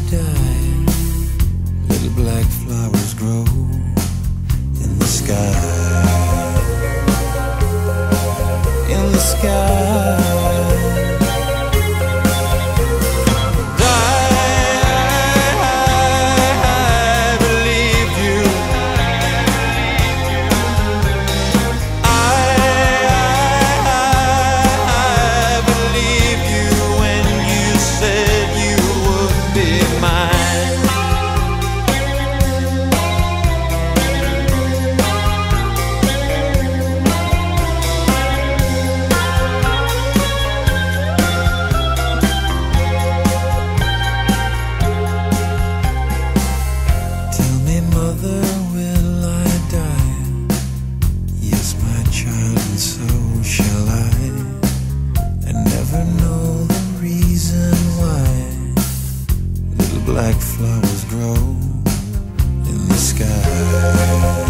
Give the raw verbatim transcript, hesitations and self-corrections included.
die, little black flowers grow in the sky, in the sky. Mother, will I die? Yes, my child, and so shall I. I never know the reason why little black flowers grow in the sky.